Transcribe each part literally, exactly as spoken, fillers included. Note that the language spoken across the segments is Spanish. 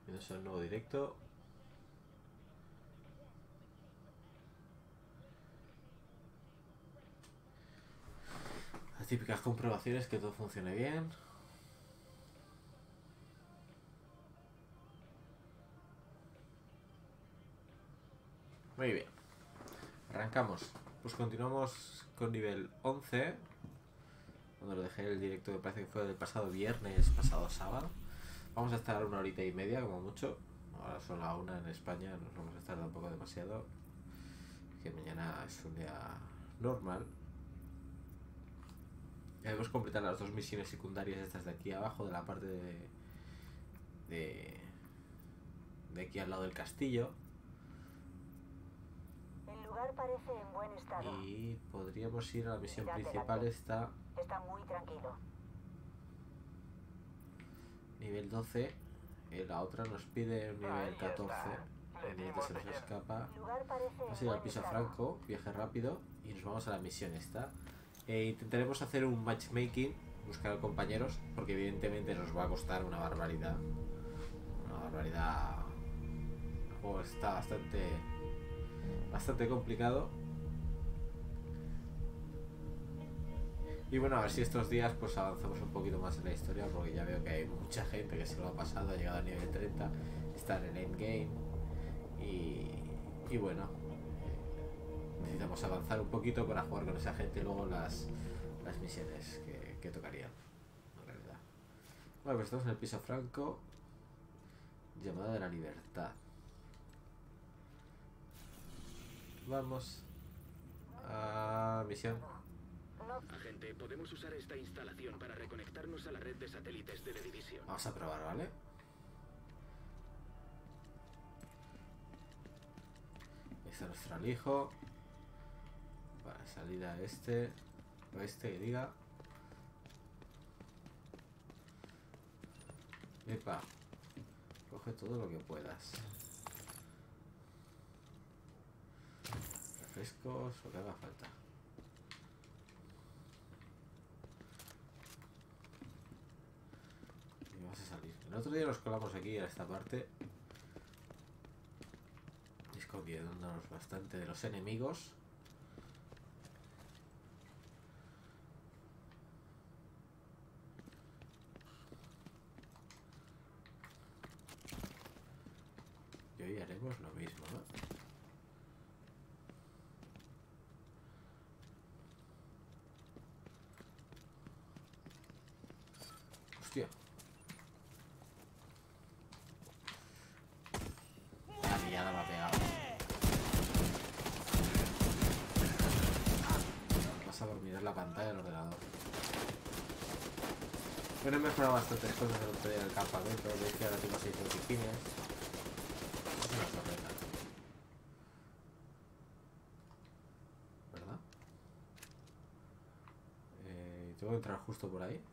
Bienvenidos a un nuevo directo. Las típicas comprobaciones que todo funcione bien. Muy bien. Arrancamos. Pues continuamos con nivel once. Cuando lo dejé el directo, me parece que fue del pasado viernes, pasado sábado. Vamos a estar una horita y media, como mucho. Ahora son la una en España, nos vamos a estar tampoco demasiado. Que mañana es un día normal. Debemos completar las dos misiones secundarias estas de aquí abajo, de la parte de, de, de aquí al lado del castillo. El lugar parece en buen estado. Y podríamos ir a la misión Mirad principal. delante. Está Está muy tranquilo. nivel doce. Y la otra nos pide un nivel Ahí catorce. está. El Le nivel se dimos nos ayer. escapa. El lugar parece Vamos a en ir al buen piso estado. franco, viaje rápido. Y nos vamos a la misión esta. E intentaremos hacer un matchmaking, buscar compañeros, porque evidentemente nos va a costar una barbaridad. Una barbaridad. El juego está bastante bastante complicado. Y bueno, a ver si estos días pues avanzamos un poquito más en la historia, porque ya veo que hay mucha gente que se lo ha pasado, ha llegado a nivel treinta, está en el endgame. Y, y bueno, eh, necesitamos avanzar un poquito para jugar con esa gente luego las, las misiones que, que tocarían, en realidad. Bueno, pues estamos en el piso franco. Llamada de la libertad. Vamos a misión. No, Agente, podemos usar esta instalación para reconectarnos a la red de satélites de la división. Vamos a probar, ¿vale? Ahí está nuestro alijo. Para salir a este. O este que diga. Epa. Coge todo lo que puedas. Refrescos, lo que haga falta. Y vamos a salir. El otro día nos colamos aquí a esta parte, escondiéndonos bastante de los enemigos. Y hoy haremos lo mismo, ¿no? Hostia. La pillada me ha pegado. Pasa por mirar la pantalla del ordenador. Bueno, he mejorado bastantes cosas el otro día del campamento. Veis que ahora tengo seis botiquines. Es una torreta, ¿verdad? Eh, tengo que entrar justo por ahí.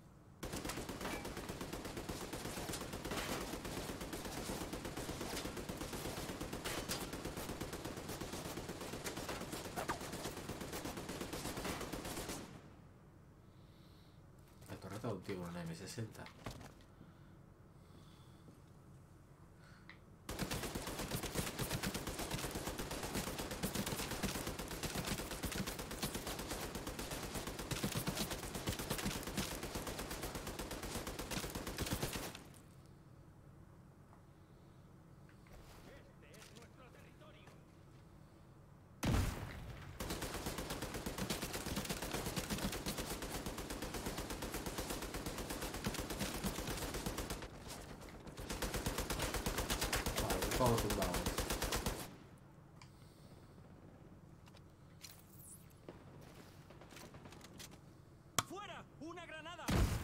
La torreta de un tío con una eme sesenta. Vale, todos tumbados. ¡Fuera! ¡Una granada!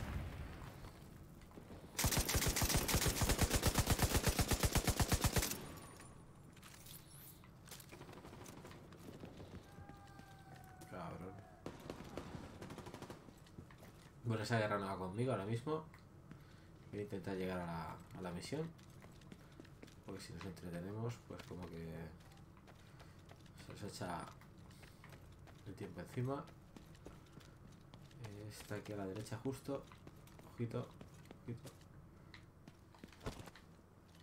Cabrón. Bueno, esa guerra no va conmigo ahora mismo. Voy a intentar llegar a la, a la misión. Porque si nos entretenemos, pues como que se nos echa el tiempo encima. Eh, Está aquí a la derecha justo. Ojito, ojito.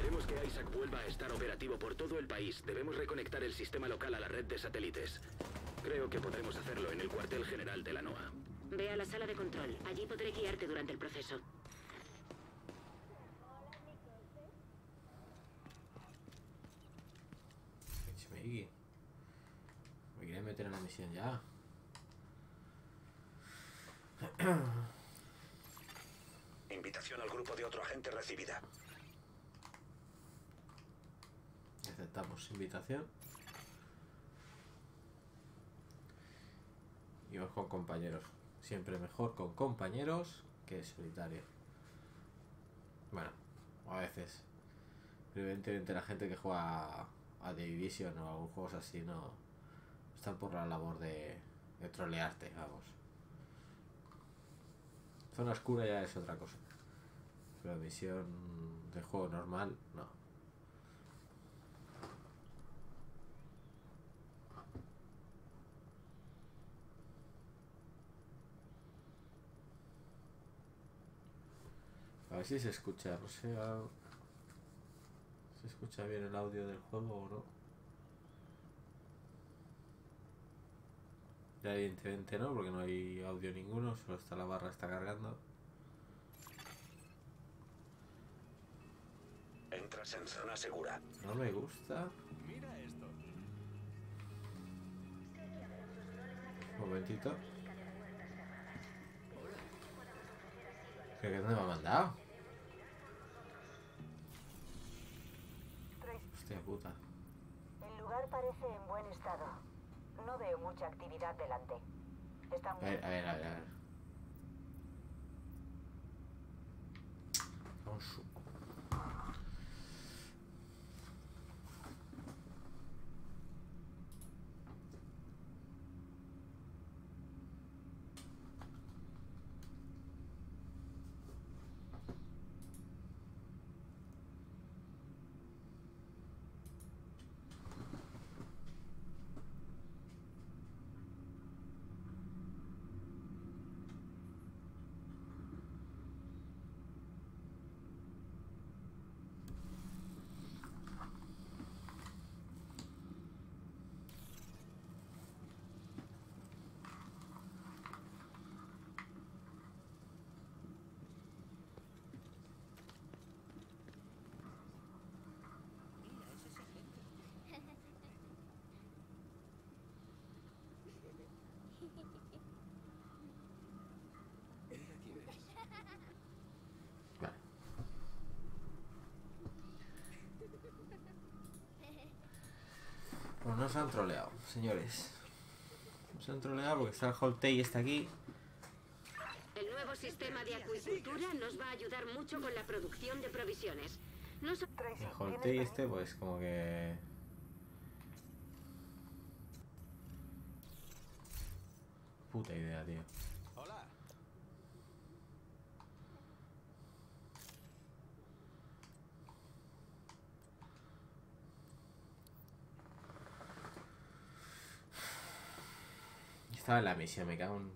Queremos que Isaac vuelva a estar operativo por todo el país. Debemos reconectar el sistema local a la red de satélites. Creo que podremos hacerlo en el cuartel general de la N O A. Ve a la sala de control. Allí podré guiarte durante el proceso. Me quieren meter en la misión ya. Invitación al grupo de otro agente recibida. Aceptamos invitación. Y vamos con compañeros. Siempre mejor con compañeros que solitario. Bueno, a veces. Pero evidentemente la gente que juega a, a The Division o a juegos así no están por la labor de, de trolearte, vamos. Zona oscura ya es otra cosa. Pero misión de juego normal, no. A ver si se escucha, no sé, ¿se escucha bien el audio del juego o no? Ya evidentemente no, porque no hay audio ninguno, solo está la barra, está cargando. Entras en zona segura. No me gusta. Mira esto. Un momentito. ¿Qué dónde me ha mandado? Hostia puta. El lugar parece en buen estado. No veo mucha actividad delante. Está A muy... ver, a ver, a ver, a ver. Vamos. Vale. Pues nos han troleado, señores. Nos han troleado porque está el Holtei, está aquí. El nuevo sistema de acuicultura nos va a ayudar mucho con la producción de provisiones. No so- Tracy, El ¿tienes Holtei este, permiso? pues como que... Puta idea, tío. Hola. Estaba en la misión, me cago en...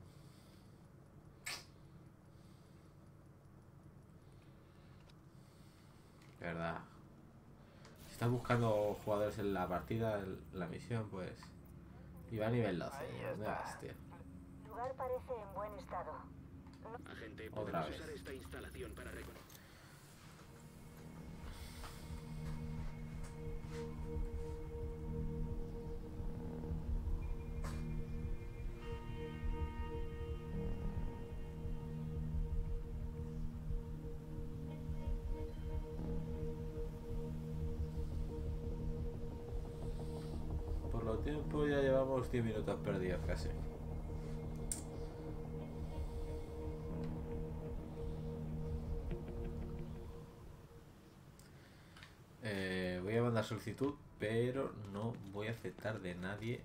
De verdad. Si estás buscando jugadores en la partida, en la misión, pues... Iba a nivel doce, ¿dónde vas, tío? El lugar parece en buen estado. Agente, Otra podemos vez. usar esta instalación para reconectar. Por lo tiempo ya llevamos diez minutos perdidos casi. Eh, voy a mandar solicitud, pero no voy a aceptar de nadie.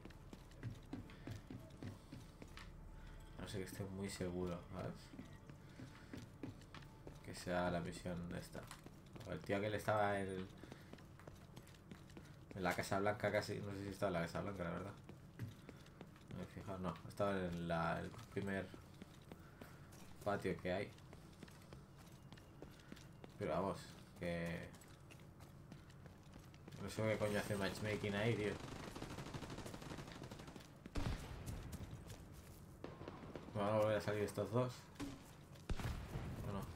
No sé que esté muy seguro, ¿sabes? Que sea la misión esta. El tío que le estaba en, en la Casa Blanca casi, no sé si estaba en la Casa Blanca, la verdad. No me he fijado, no, estaba en la, el primer patio que hay. Pero vamos, que No sé qué coño hace matchmaking ahí, tío. ¿Van a volver a salir estos dos? ¿O no?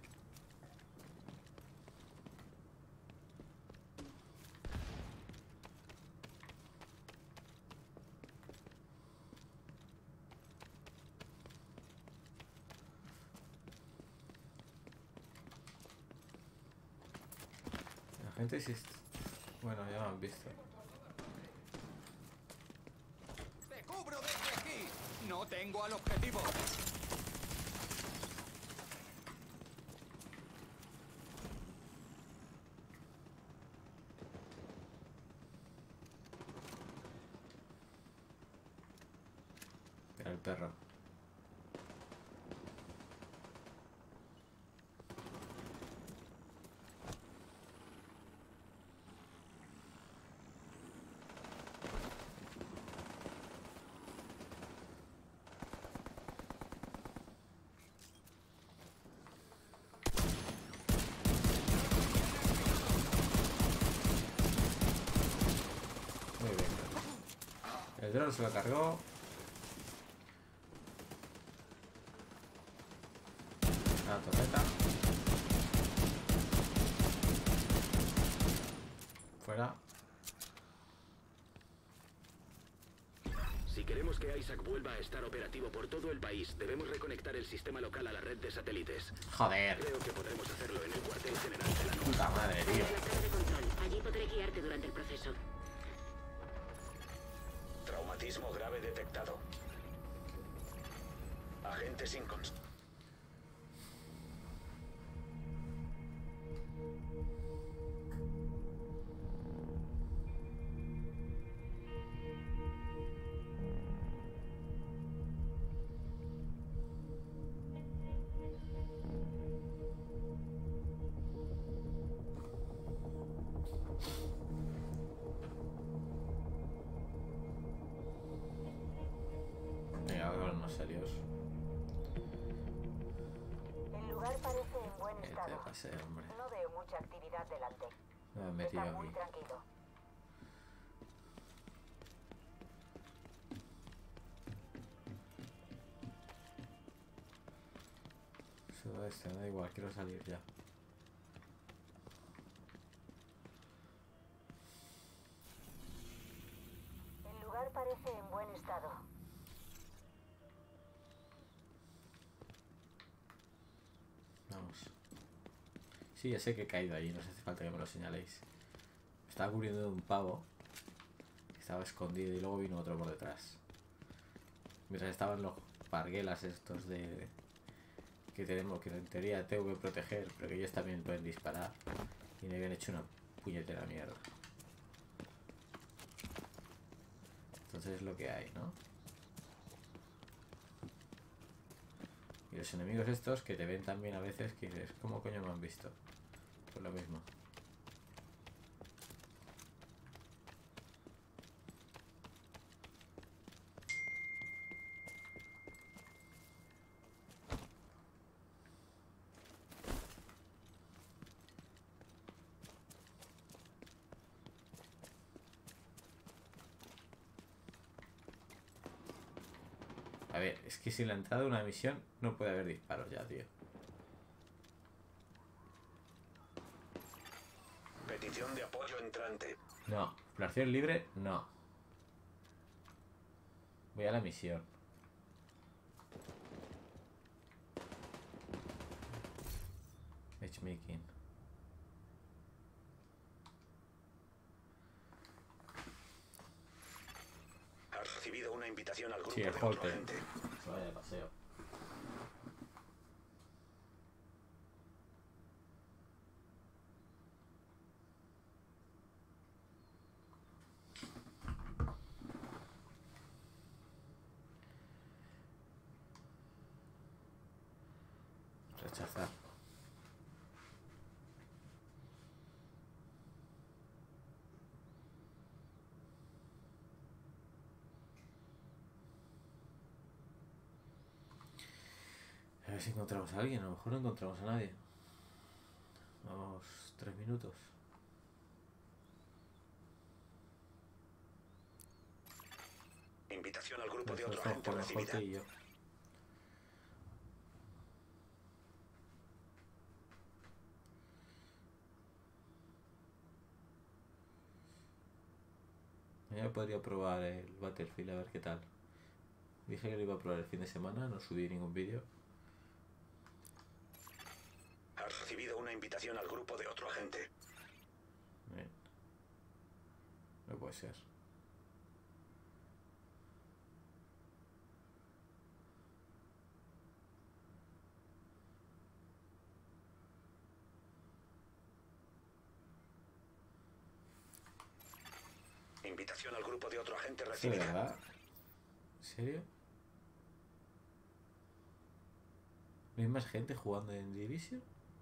La gente sí... Bueno, ya me han visto. ¡Te cubro desde aquí! ¡No tengo al objetivo! Era el perro. Muy bien. El dron se lo cargó. La torreta. Fuera. Si queremos que Isaac vuelva a estar operativo por todo el país, debemos reconectar el sistema local a la red de satélites. Joder. Creo que podremos hacerlo en el cuartel general de la noche. Puta madre, tío. La torre de control. Allí podré guiarte durante el proceso. Traumatismo grave detectado. Agente sin cons... Venga, voy a ponernos serios. El lugar parece en buen Que te estado. pase, hombre. No veo mucha actividad delante. Me han metido Está muy aquí. tranquilo. Sudoeste, me da igual, quiero salir ya. El lugar parece en buen estado. Vamos. Sí, ya sé que he caído allí, no hace falta que me lo señaléis. Me estaba cubriendo de un pavo que estaba escondido y luego vino otro por detrás. Mientras estaban los parguelas estos de... que tenemos, que en teoría tengo que proteger, pero que ellos también pueden disparar. Y me habían hecho una puñetera mierda. Entonces es lo que hay, ¿no? Y los enemigos estos que te ven también a veces que dices, ¿cómo coño me han visto? Pues lo mismo. A ver, es que sin la entrada de una misión no puede haber disparos ya, tío. Petición de apoyo entrante. No, exploración libre, no. Voy a la misión. Matchmaking. Has recibido una invitación al grupo Sí, el de otro Holter. agente. Se vaya de paseo. Rechazar. A ver si encontramos a alguien. A lo mejor no encontramos a nadie. Vamos, tres minutos. Invitación al grupo de Eso otro son agente con recibida. Jolte y yo. Mañana podría probar el Battlefield a ver qué tal. Dije que lo iba a probar el fin de semana, no subí ningún vídeo. Has recibido una invitación al grupo de otro agente. Bien. No puede ser. Invitación al grupo de otro agente ¿Sí, recibida. verdad? ¿En serio? ¿No hay más gente jugando en Division?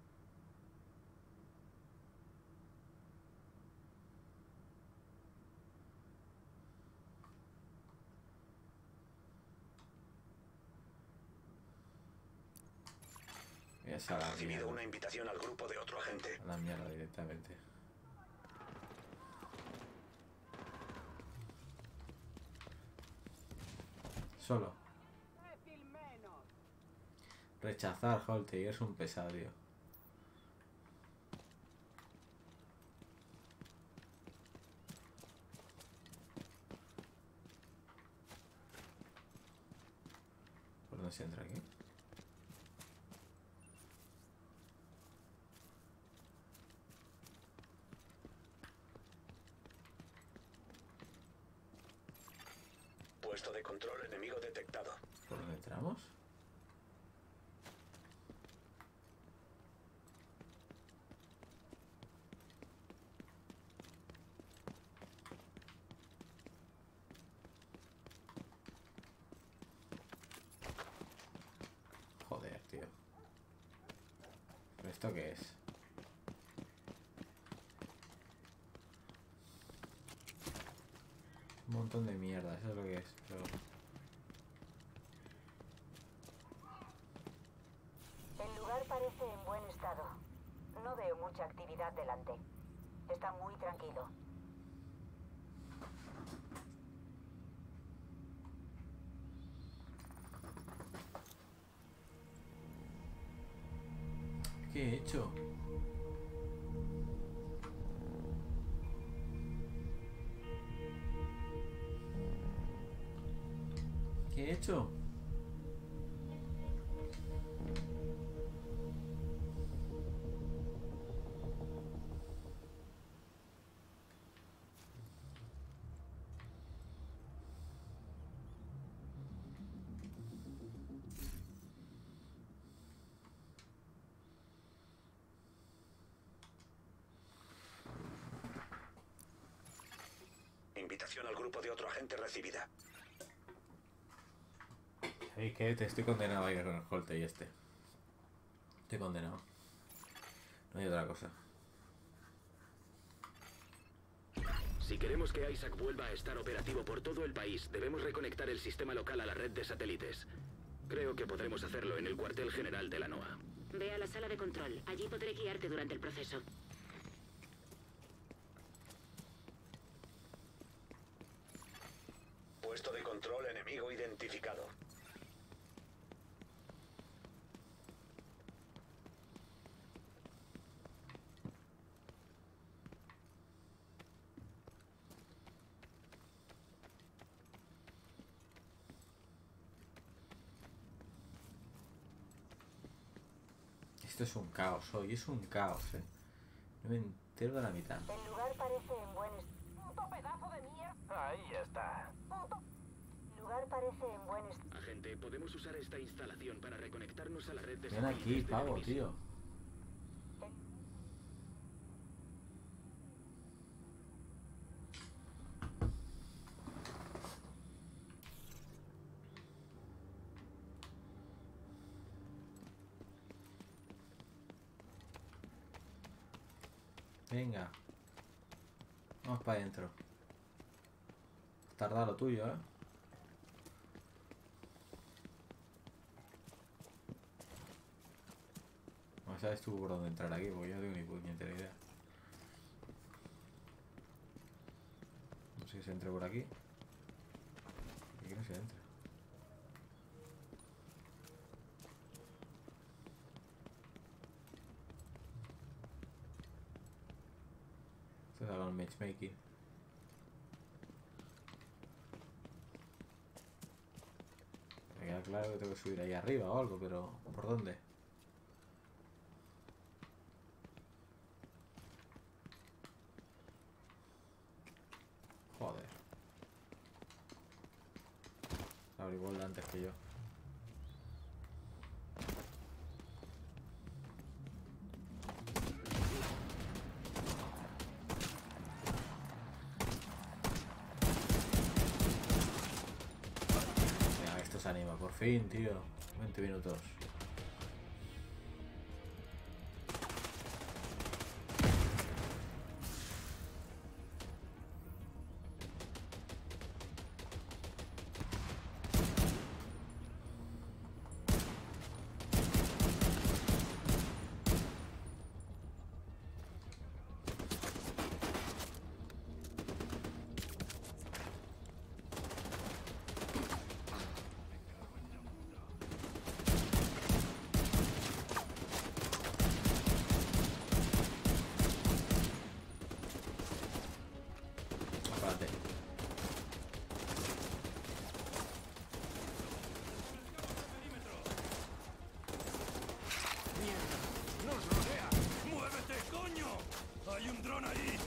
Esa a Has la recibido mierda. una invitación al grupo de otro agente. A la mierda directamente. Solo. Rechazar, Holte, es un pesado, tío. ¿Por dónde se entra aquí? Puesto de control enemigo detectado. ¿Por dónde entramos? Joder, tío. ¿Pero esto qué es? Un montón de mierda, eso es lo que es. Pero... El lugar parece en buen estado. No veo mucha actividad delante. Está muy tranquilo. ¿Qué he hecho? ¿Qué he hecho? Invitación al grupo de otro agente recibida. Hey, que te estoy condenado a ir con el Holte y este. Estoy condenado. No hay otra cosa. Si queremos que Isaac vuelva a estar operativo por todo el país, debemos reconectar el sistema local a la red de satélites. Creo que podremos hacerlo en el cuartel general de la N O A. Ve a la sala de control. Allí podré guiarte durante el proceso. Puesto de control enemigo identificado. Esto es un caos hoy, es un caos, eh. No me entero de la mitad. El lugar parece en buen estado. ¡Puto pedazo de mierda! Ahí está. ¡Puto! El lugar parece en buen estado. Agente, podemos usar esta instalación para reconectarnos a la red de Ven satélites aquí, de la pavo, división. tío. Venga. Vamos para adentro. Tarda lo tuyo, ¿eh? No sabes tú por dónde entrar aquí, porque yo no tengo ni puñetera idea. No sé si se entre por aquí. si entra. Se da con el matchmaking. Me queda claro que tengo que subir ahí arriba o algo, pero ¿por dónde? Joder. Abrí bola antes que yo. Venga, esto se anima, por fin, tío. veinte minutos. Apárate. ¡Nos rodea! ¡Muévete, coño! ¡Hay un dron ahí!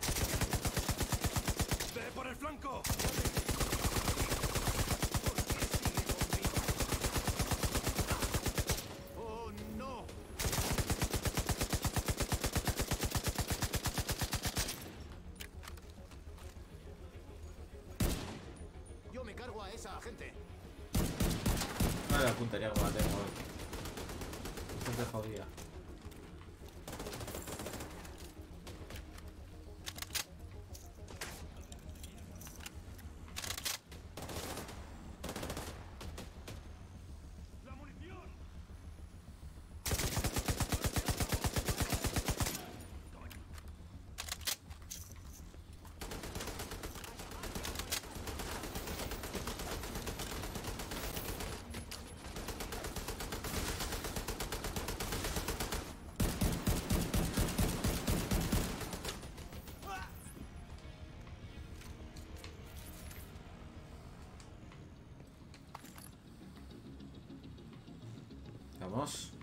¡Ve por el flanco! ¡Oh, no! Yo me cargo a esa gente. No la puntería como la tengo hoy. Bastante jodida. ¡La munición! Vamos.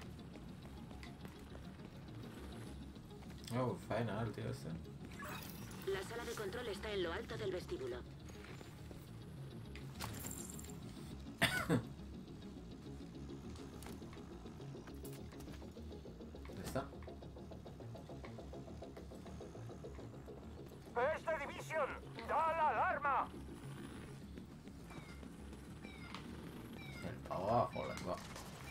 Oh, faena el tío este. La sala de control está en lo alto del vestíbulo. ¿Dónde está? ¡Este Division! ¡Da la alarma! El pavo abajo, las va.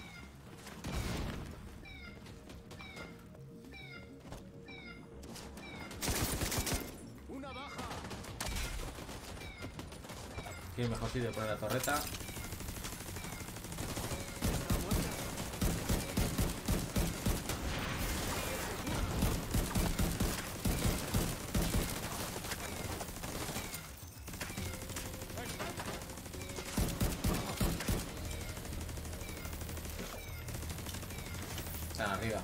¡Una baja! Aquí el mejor sitio poner la torreta. Están arriba.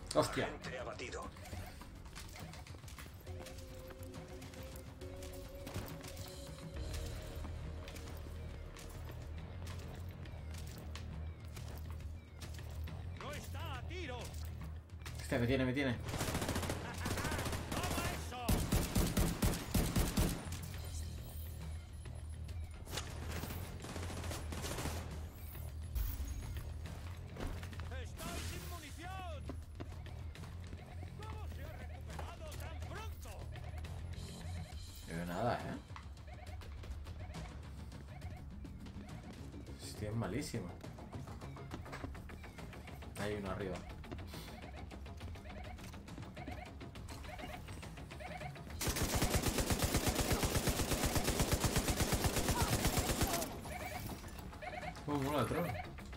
Hostia. Agente abatido. ¡No está a tiro! Hostia, me tiene, me tiene. ¡Toma eso! ¡Estoy sin munición! ¿Cómo se ha recuperado tan pronto? No veo nada, eh. Estoy malísimo. Hay uno arriba. Oh, mola el trono.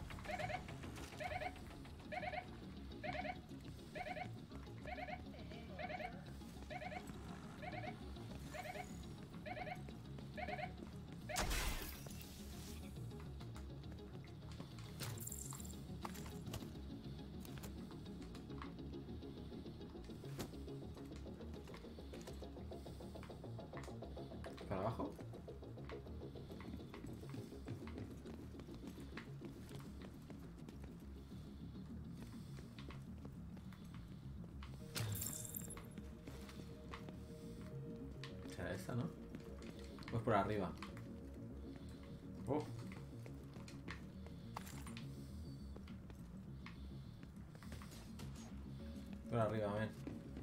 ¿Para abajo? ¿Será esta, no? Pues por arriba. Oh. Por arriba, ven.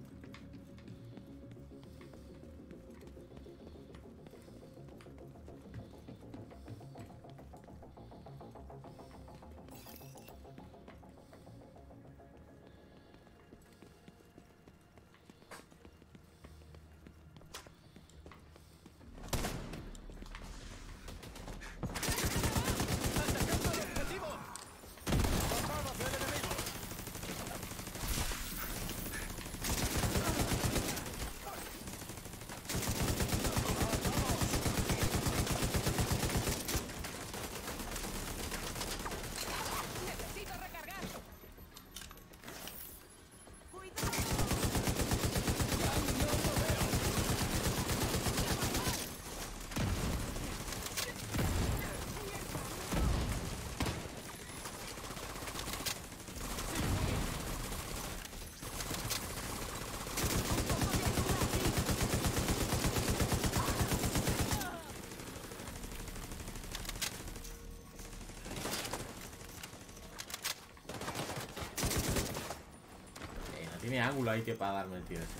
Tiene ángulo ahí que para darme el tiro ese.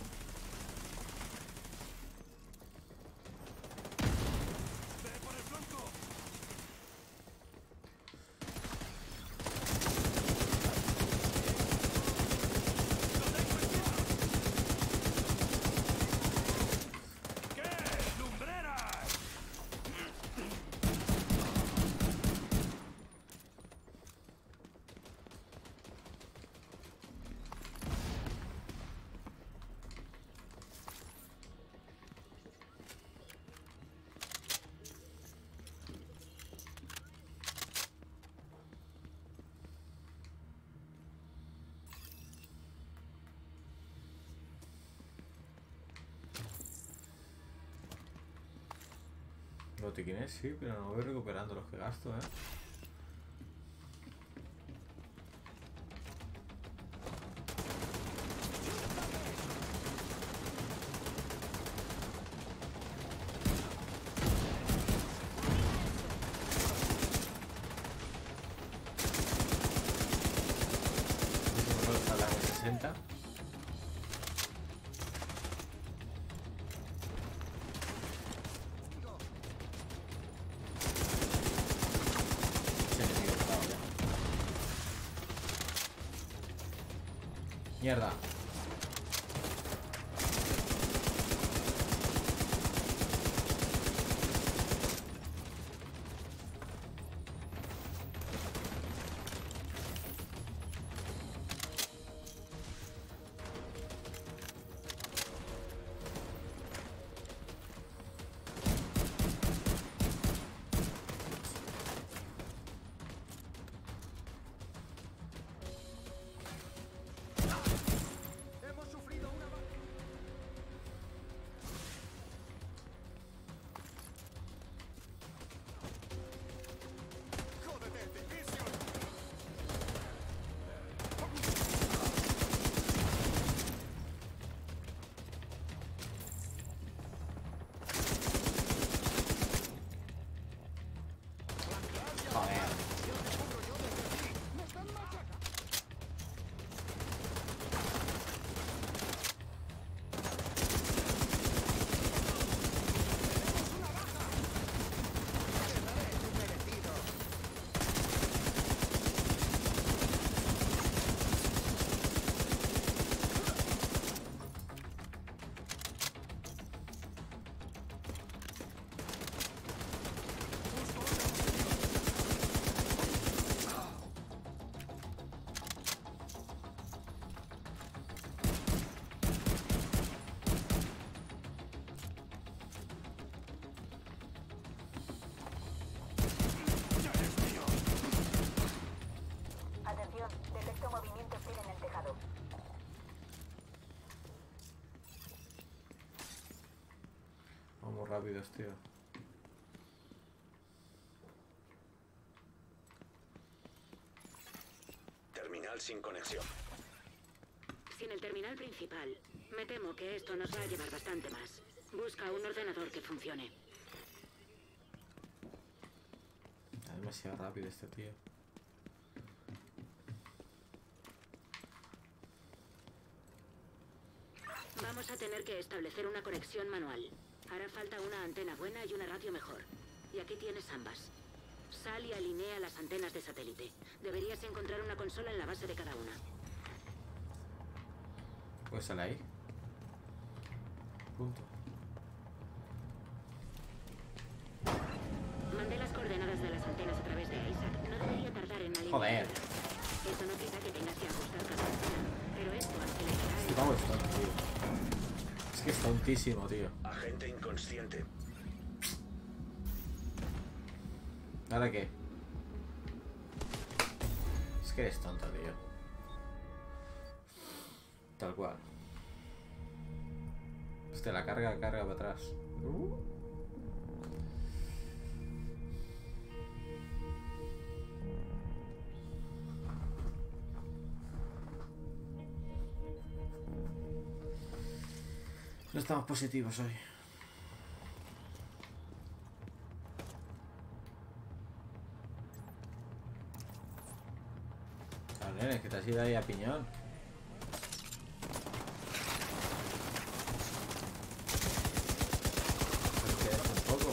¡Ve por el flanco! ¡Qué lumbreras! Botiquines sí, pero no voy recuperando los que gasto, eh. A la sesenta. Mierda. Joder. Atención, detecto movimiento hostil en el tejado. Vamos rápidos, tío. Terminal sin conexión. Sin el terminal principal, me temo que esto nos va a llevar bastante más. Busca un ordenador que funcione. Es demasiado rápido este tío. Vamos a tener que establecer una conexión manual. Hará falta una antena buena y una radio mejor. Y aquí tienes ambas. Sal y alinea las antenas de satélite. Deberías encontrar una consola en la base de cada una. Pues sale ahí. Punto. Mandé las coordenadas de las antenas a través de Isaac. No debería tardar en alinear. Joder. Eso no quita que tengas que ajustar cada antena. Pero esto acelerará Este el... pavo es tonto, tío. Es que es tontísimo, tío. Agente inconsciente. ¿Ahora qué? Es que eres tonto, tío. Tal cual. Hostia, la carga, carga para atrás. Uh. No estamos positivos hoy. Claro, nene, que te has ido ahí a piñón. Pues que es un poco.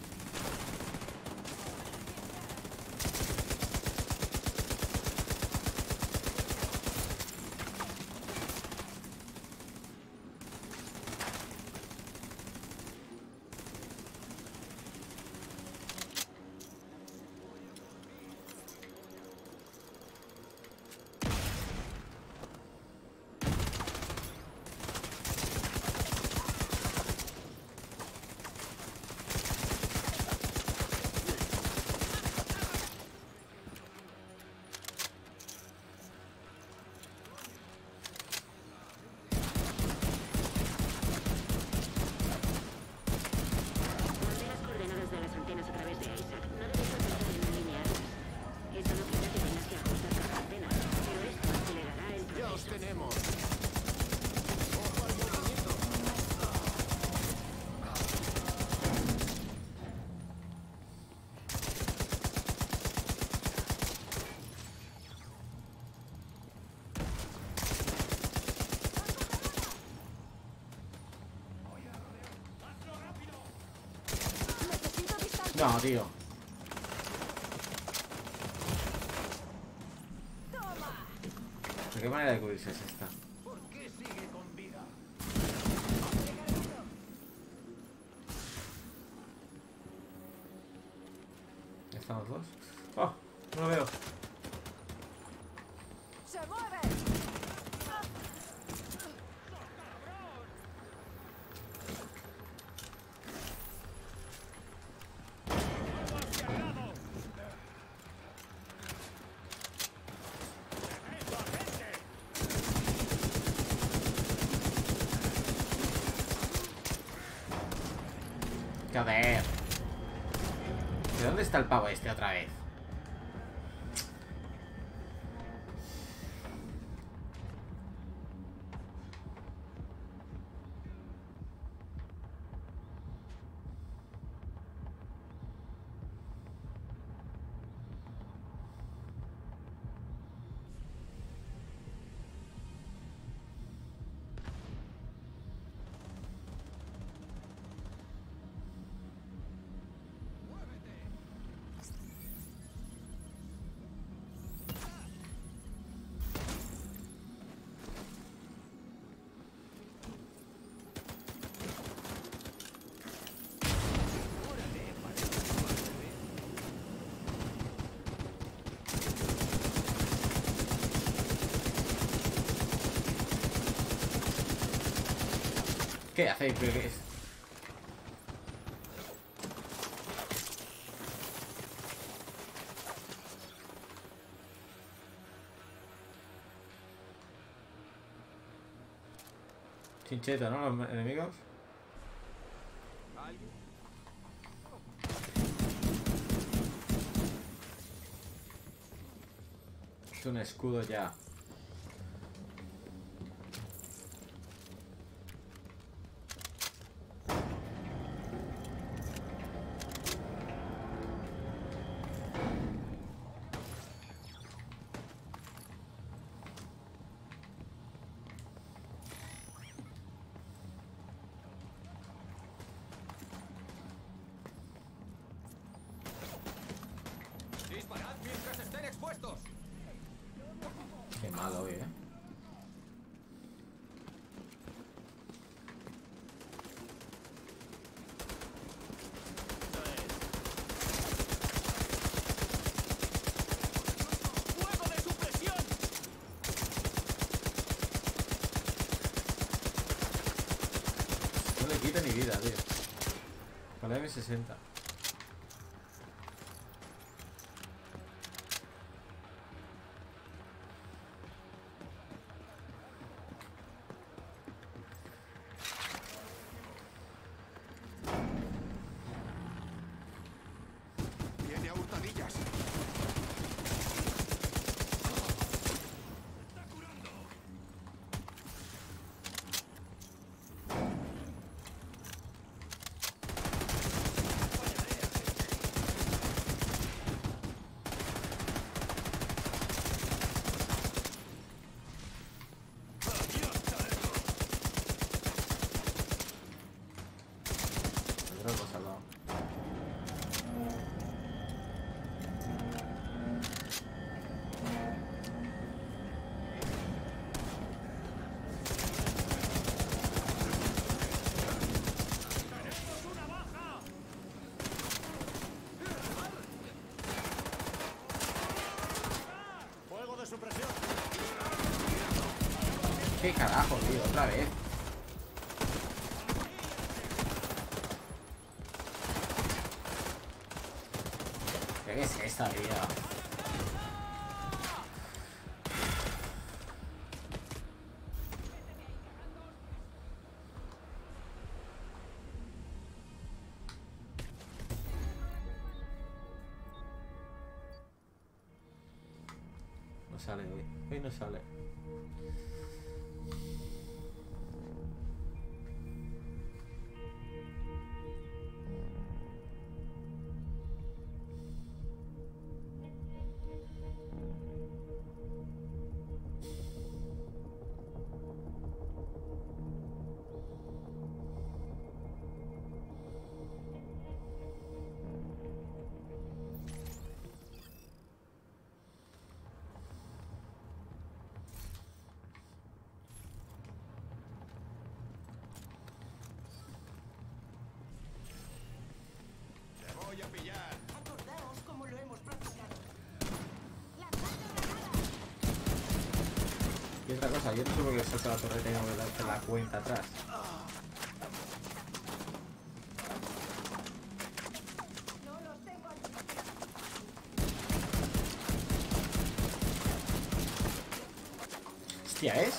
Mandé las coordenadas de las antenas a través de Isaac. No deberías tardar en alinearlas. Eso no quita que tengas que ajustar cada antena. Pero esto acelerará el proceso. ¡Ya os tenemos! ¡Ojo al movimiento! No, tío. ¿De qué manera de cubrirse es esta? ¿Por qué sigue con vida? ¿Ya están los dos? ¡Oh! No lo veo. ¡Se mueve! Joder. ¿De dónde está el pavo este otra vez? ¿Qué hacéis? ¿Qué es? Chincheto, ¿no? Los enemigos. Es un escudo ya. Disparad mientras estén expuestos. Qué malo hoy, ¿eh? ¡Fuego de supresión! No le quita ni vida, tío. Con la M sesenta. Viene a hurtadillas. ¡Está curando! ¡Adiós, chaleco! El dron lo ha salvado. ¡Tenemos una baja! ¡Fuego de supresión! ¿Qué carajo, tío? Otra vez. ¿Qué es esta, tío? No sale hoy. Hoy no sale. ¡Te voy a pillar! Acordaos cómo lo hemos practicado. Y otra cosa, yo no sé por qué salta la torre y tengo que darte la cuenta atrás. No los tengo aquí. Hostia, ¿es?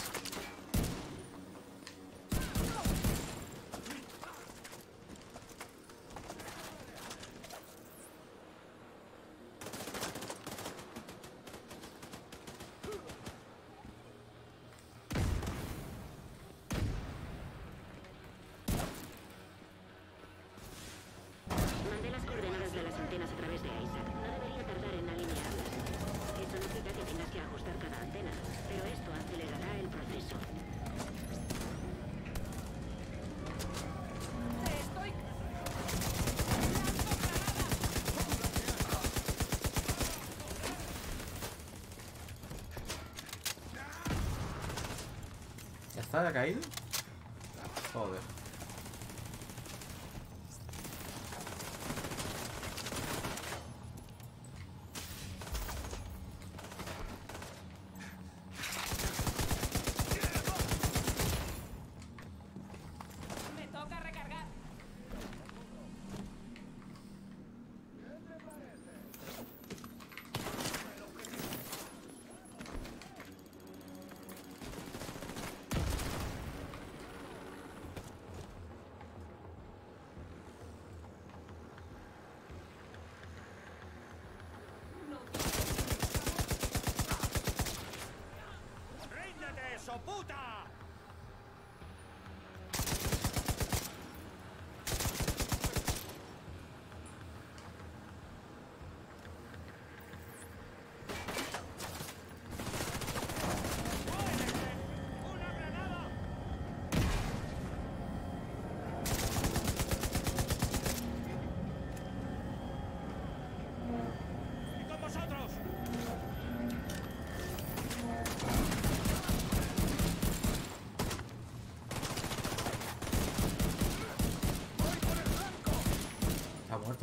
Mandé las coordenadas de las antenas a través de Isaac. No debería tardar en alinearlas. Eso no significa que tengas que ajustar cada antena, pero esto acelerará el proceso. Estoy... ¿Ya está? ¿Ya ha caído? Joder.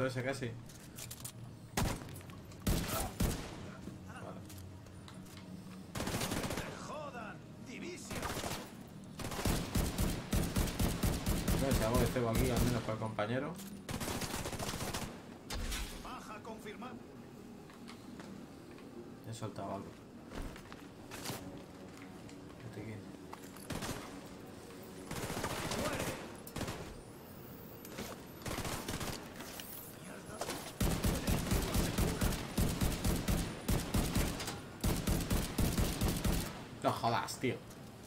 bicho ese casi. Vale. ¡Jodan! ¡Divisio! Bueno, si hago de cebo aquí, al menos para el compañero. Baja confirmada. He soltado algo. Este aquí. No jodas, tío.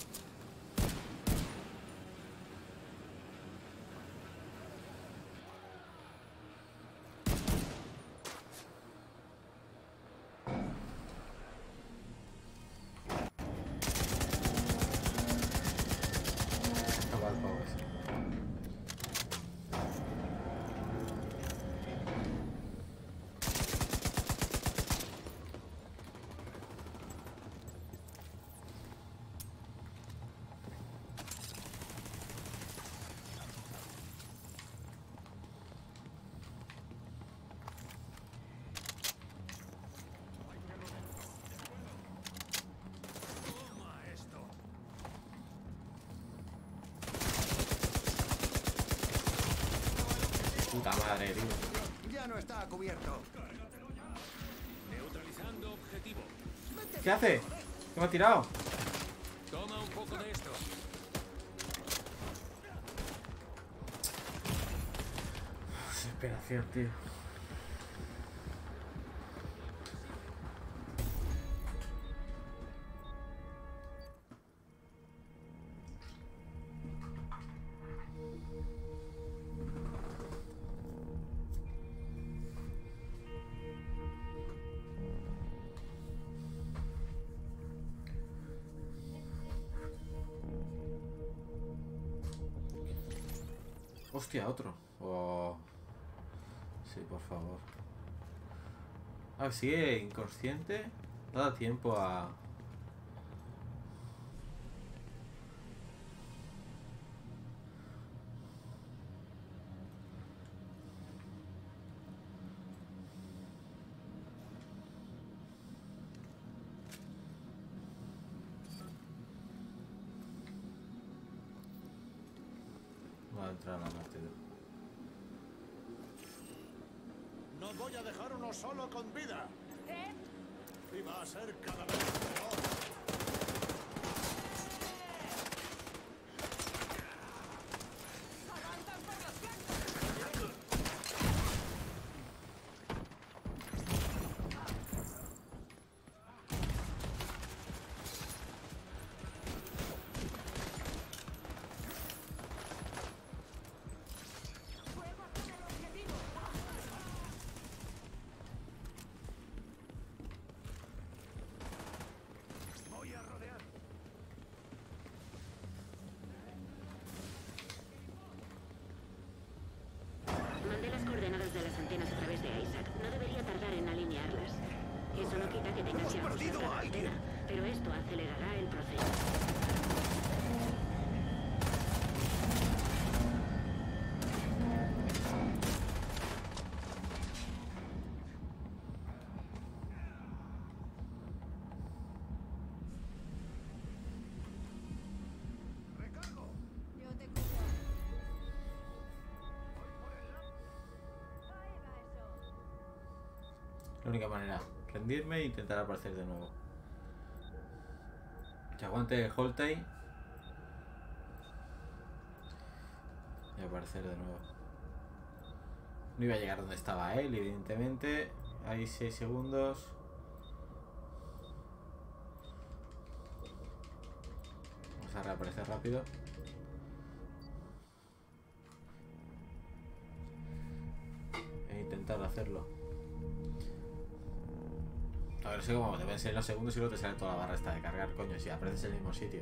Acabar el pavo ese. Toma esto. Puta madre, tío. Ya no está cubierto. Neutralizando objetivo. ¿Qué hace? ¿Qué me ha tirado? Toma un poco de esto. Desesperación, tío. Hostia, otro. Oh. Sí, por favor. Ah, sigue inconsciente. No da tiempo a... Va a entrar a la partida. No voy a dejar uno solo con vida. Y va a ser cada vez peor. Voy a rodear. Mandé las coordenadas de las antenas a través de Isaac. No debería tardar en alinearlas. Eso no quita que tengas que ajustar cada antena, pero esto acelerará el proceso. Recargo. Yo te cubro. La única manera. Rendirme e intentar aparecer de nuevo. Que aguante el hold time. Y aparecer de nuevo. No iba a llegar donde estaba él, evidentemente. Hay seis segundos. Vamos a reaparecer rápido. E intentar hacerlo. A ver, sé cómo deben ser los segundos y luego te sale toda la barra esta de cargar, coño, si apareces en el mismo sitio.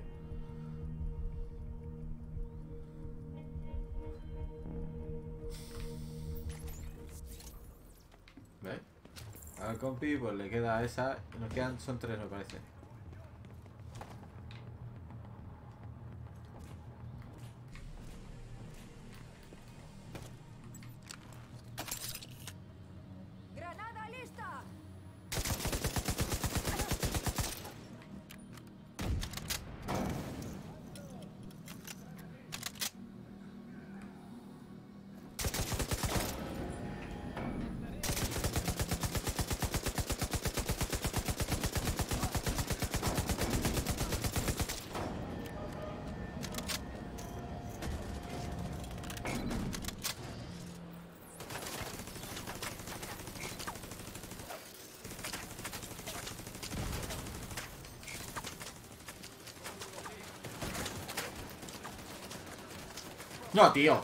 ¿Ves? Al compi pues le queda esa, nos quedan, son tres me parece. No, tío.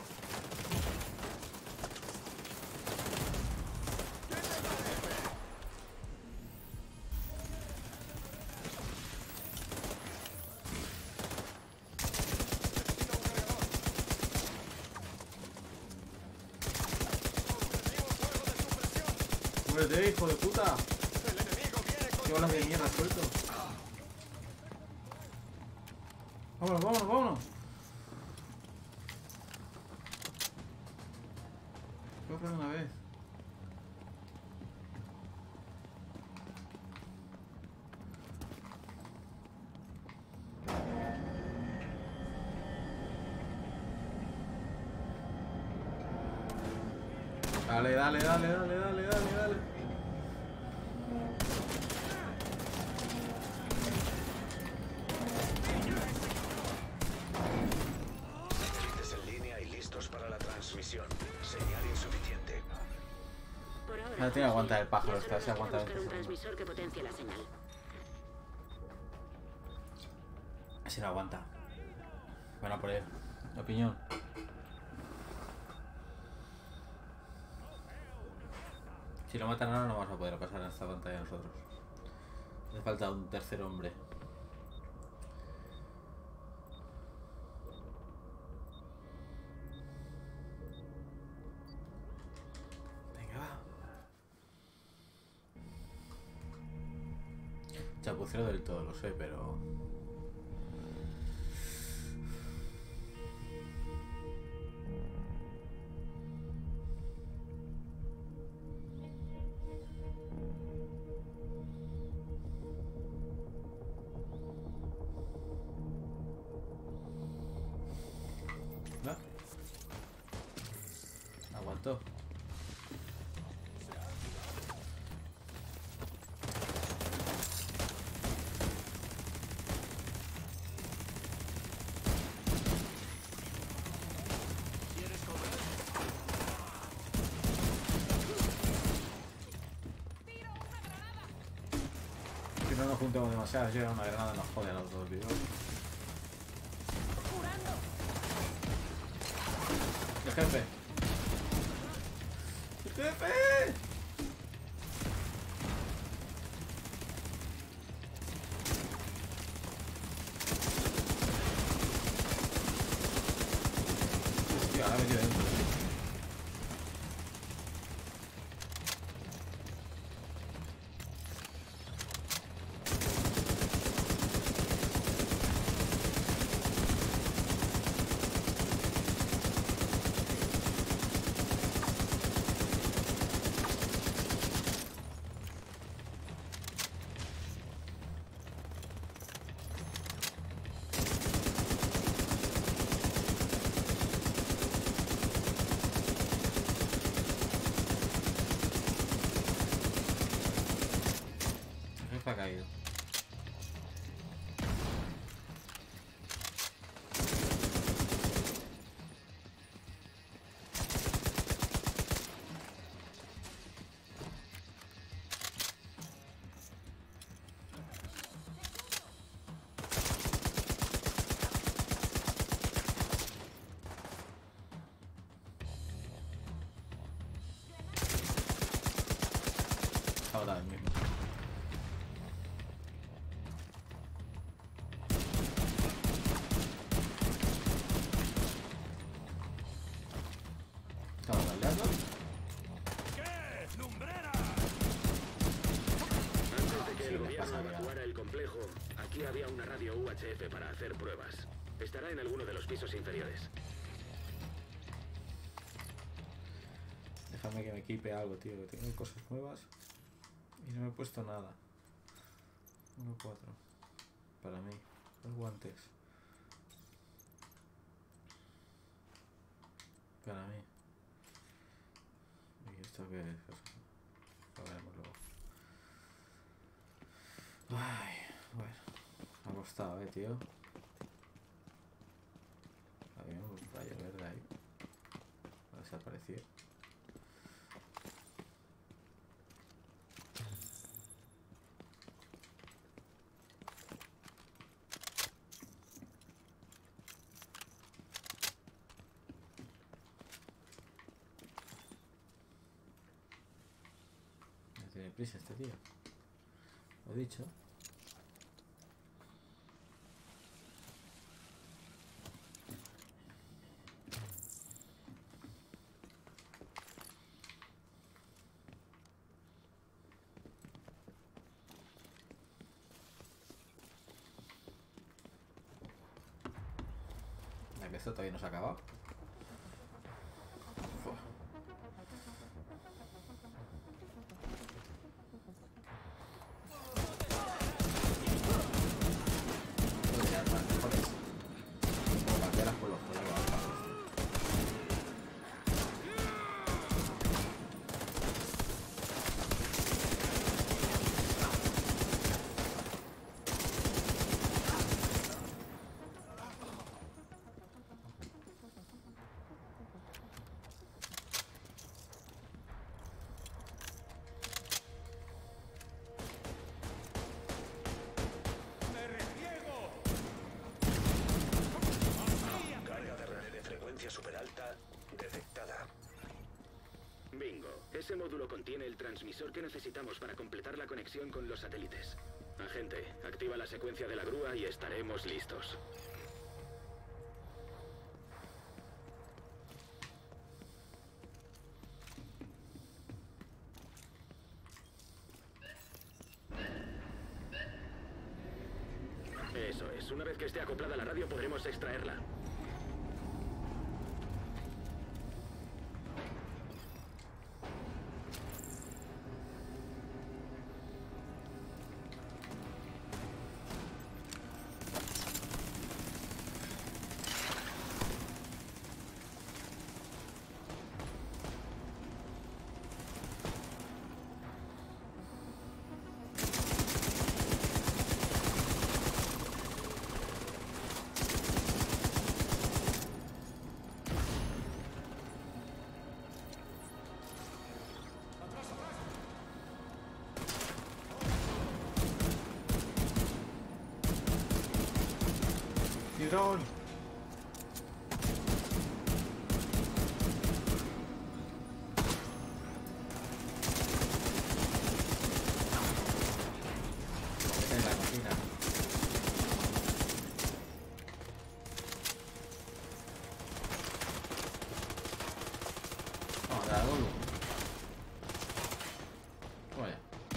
¡Muérete, hijo de puta! ¡Qué balas de mierda suelto! ¡Vámonos, vámonos, vámonos! Corre una vez. Dale, dale, dale, dale, dale, dale, dale. Satélites en línea y listos para la transmisión. Señal insuficiente. Por ahora, No tiene que aguantar el pájaro, ya solo está, se nos queda aguanta buscar un veinte segundos. transmisor que potencie la señal. Si no aguanta. Van a por él. Opinión. Si lo matan ahora no vamos a poder pasar en esta pantalla nosotros. Hace falta un tercer hombre. Venga, va. Chapucero del todo, lo sé, pero... ¿Va? Aguantó. Que no nos juntemos demasiado, llega una granada nos jode a los dos vivos. El jefe. El jefe. Hostia, la he metido dentro. El jefe ha caído. Ahora el mismo. Estamos peleando. ¿Qué? ¡Lumbrera! Antes de que Sí, el les pasa gobierno ya. evacuara el complejo, aquí había una radio U H F para hacer pruebas. Estará en alguno de los pisos inferiores. Déjame que me equipe algo, tío, que tengo cosas nuevas y no me he puesto nada. uno cuatro. Para mí. Los guantes. Para mí. ¿Y esto qué es? Lo veremos luego. Ay, bueno. Me ha costado, eh, tío. Había un rayo verde ahí. Ha desaparecido. tiene prisa este tío. Lo he dicho. La que esto todavía no se ha acabado. Fua. Super alta detectada. Bingo. Ese módulo contiene el transmisor que necesitamos para completar la conexión con los satélites. Agente, activa la secuencia de la grúa y estaremos listos. Eso es. Una vez que esté acoplada a la radio podremos extraerla. ¡Tirón! En la cocina. Vamos a dar uno. Vaya.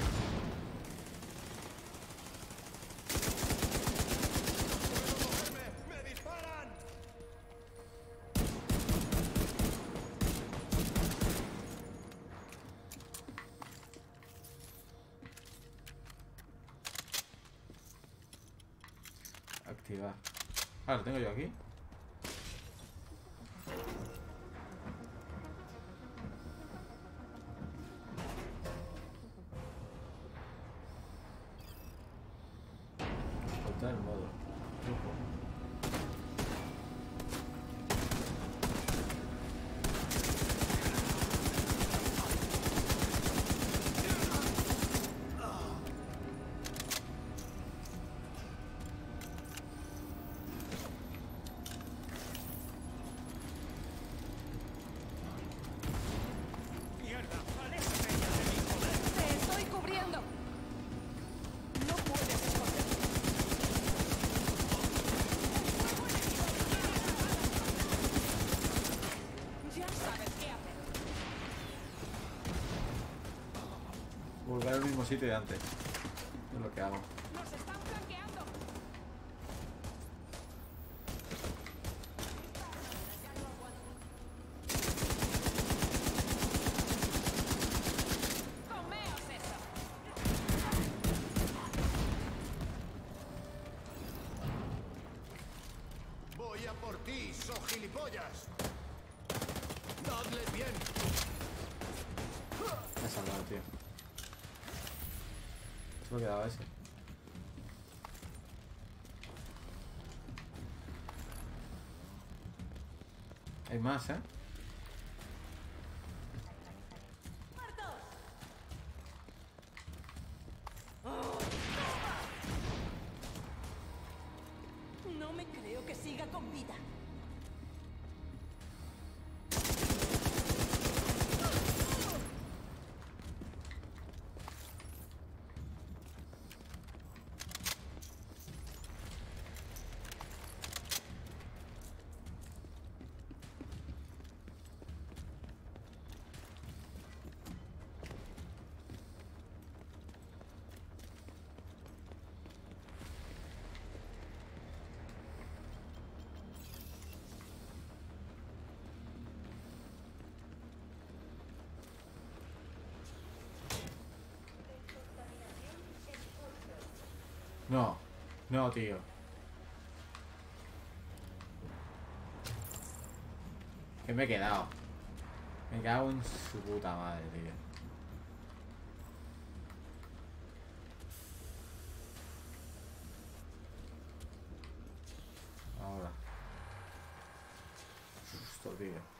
Activar. Ah, lo tengo yo aquí. Soltar el modo. Ojo. Volver al mismo sitio de antes. Es lo que hago. ¡Nos están flanqueando! ¡Comeos eso! Voy a por ti, so gilipollas. Dadles bien. Me ha salvado, tío. Solo quedaba ese. Hay más, ¿eh? No me creo que siga con vida. No, no, tío. Que me he quedado. Me cago en su puta madre, tío. Ahora. Susto, tío.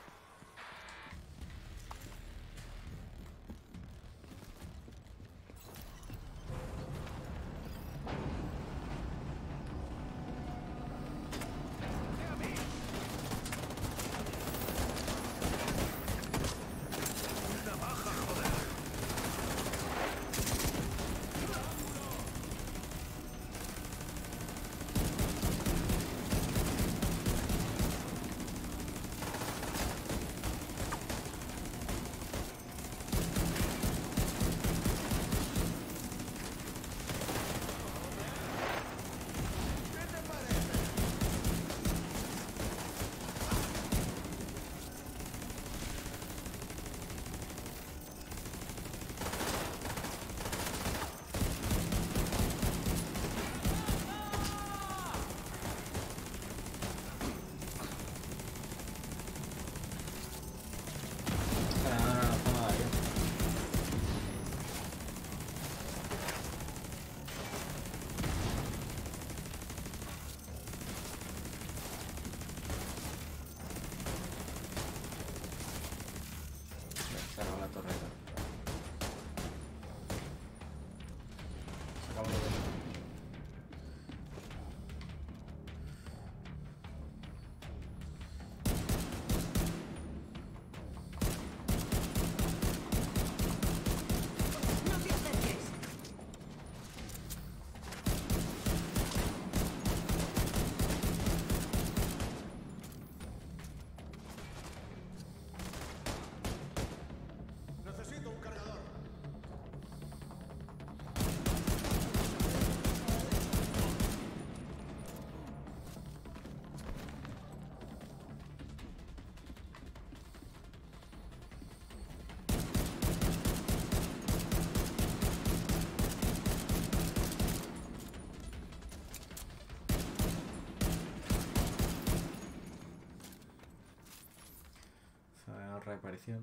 Reaparición.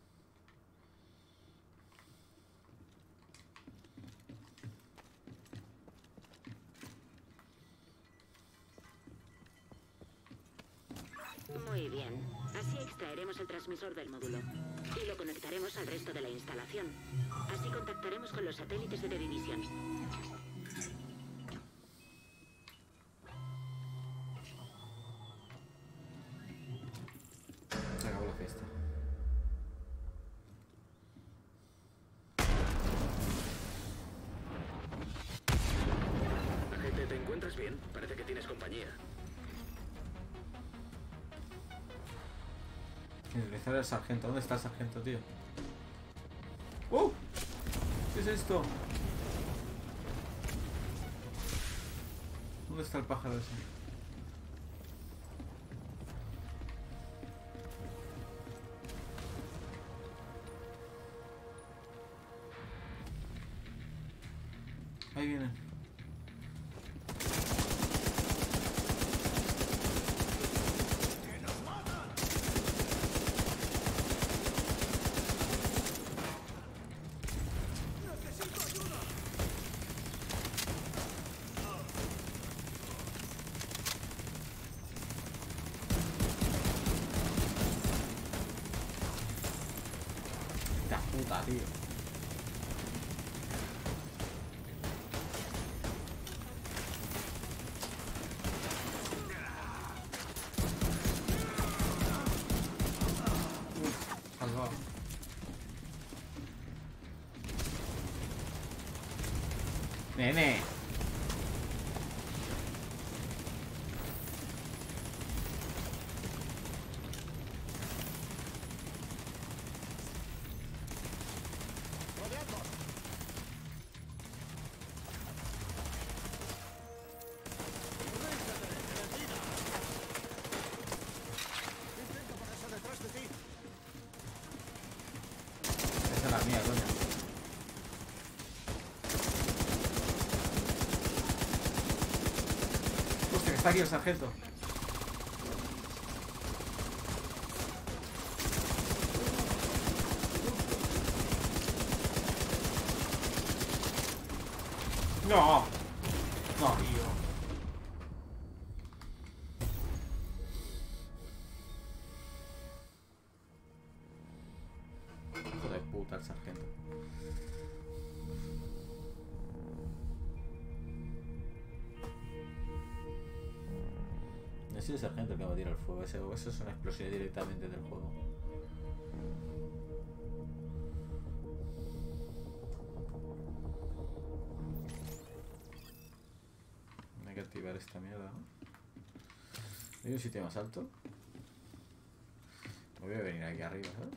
Muy bien. Así extraeremos el transmisor del módulo y lo conectaremos al resto de la instalación. Así contactaremos con los satélites de The Division. Se acabó la fiesta. Agente, ¿te encuentras bien? Parece que tienes compañía. Utilizar el sargento. ¿Dónde está el sargento, tío? ¡Uh! ¿Qué es esto? ¿Dónde está el pájaro ese? Ahí vienen. La puta, tío. Salvado. Nene. Esa es la mía, coño. está aquí el sargento. No. No, tío. Hijo de puta el sargento. Es el sargento el que va a tirar el fuego. Ese, eso es una explosión directamente del juego. Hay que activar esta mierda, ¿no? ¿Hay un sitio más alto? Me voy a venir aquí arriba, ¿sabes?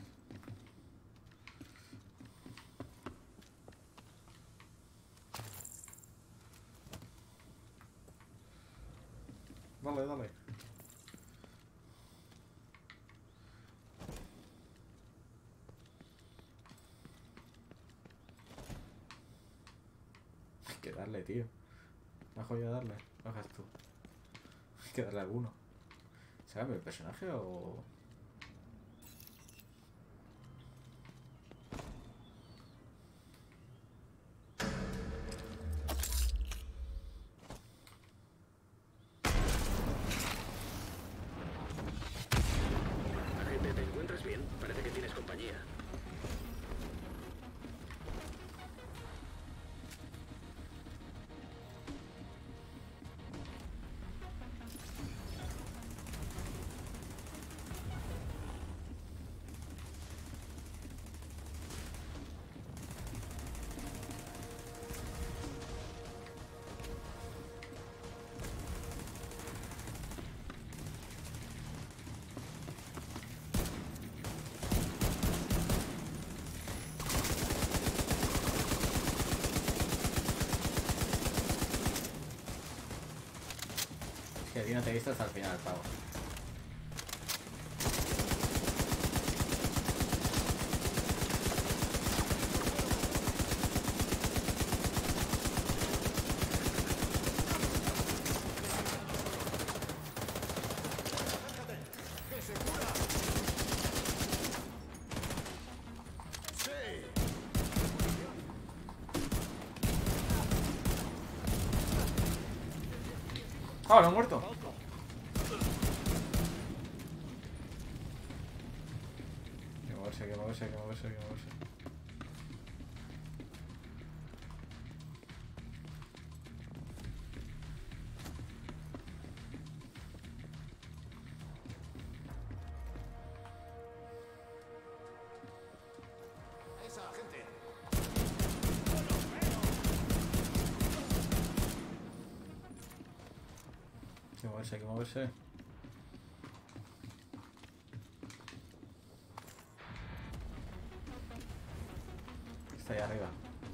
Dale, dale. Hay que darle, tío. Bajo ya darle. Bajas tú. Hay que darle a alguno. ¿Se cambia el personaje o...? Agente, ¿te encuentras bien? Parece que tienes compañía. Que a ti no te he visto hasta el final, pavo. ¡Que se cura! ¡Sí! ¡Ah, lo han muerto! Hay que moverse, hay que moverse, hay que moverse, hay que moverse. ¡Esa gente! Hay que moverse, hay que moverse. Está ahí arriba.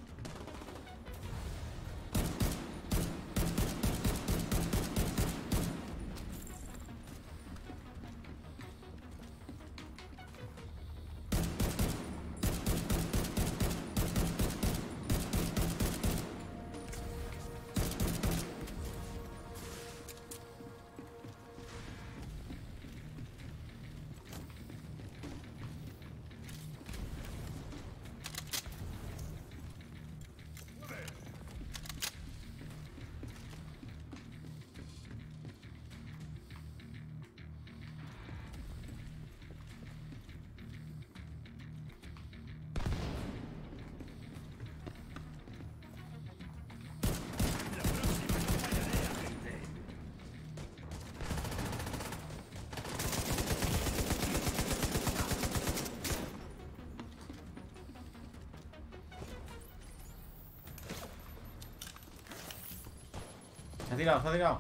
Se ha tirado, se ha tirado.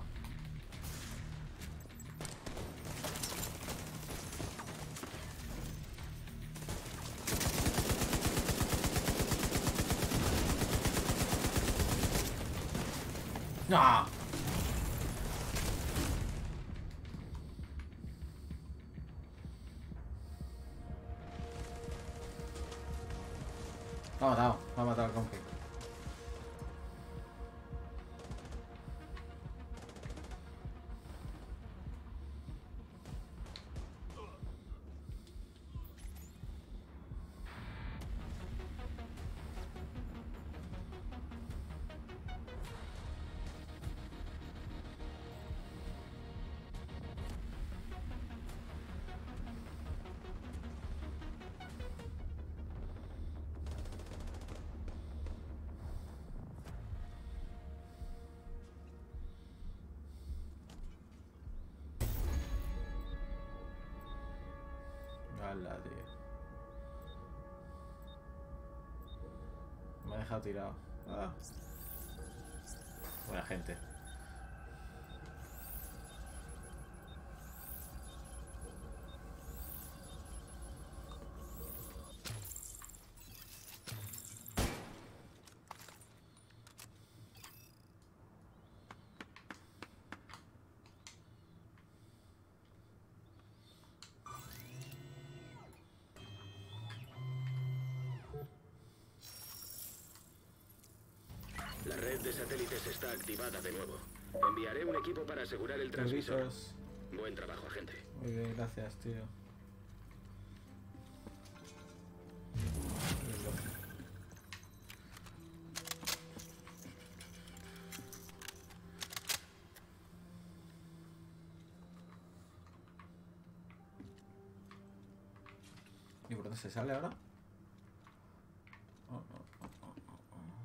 ¡No! Lo ha matado, lo ha matado al confi. Hala, tío. Me ha dejado tirado. Ah. Buena gente. La red de satélites está activada de nuevo. Enviaré un equipo para asegurar el transmisor. Servicios. Buen trabajo, agente. Muy bien, gracias, tío. ¿Y por dónde se sale ahora? Oh, oh, oh, oh, oh, oh.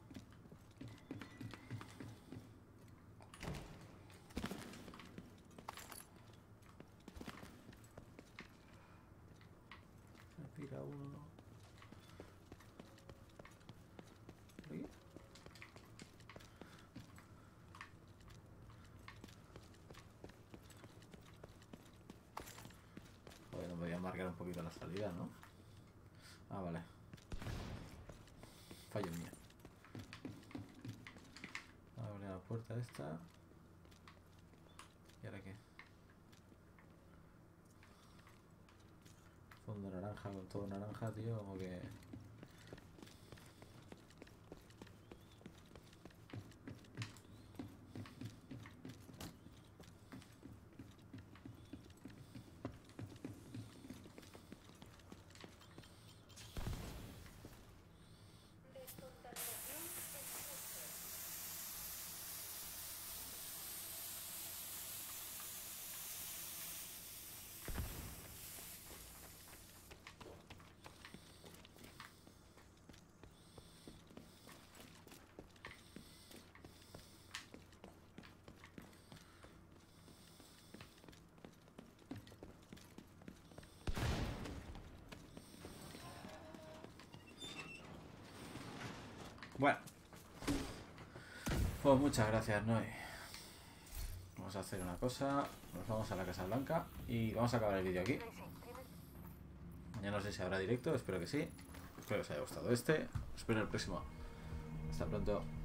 Me tira uno. ¿Sí? Joder, no me voy a marcar un poquito la salida, ¿no? Ah, vale. Fallo mío. Abre la puerta esta. ¿Y ahora qué? Fondo naranja con todo naranja, tío, como que... Bueno, pues muchas gracias, Noé. Vamos a hacer una cosa. Nos vamos a la Casa Blanca y vamos a acabar el vídeo aquí. Ya no sé si habrá directo, espero que sí. Espero que os haya gustado este. Os espero el próximo. Hasta pronto.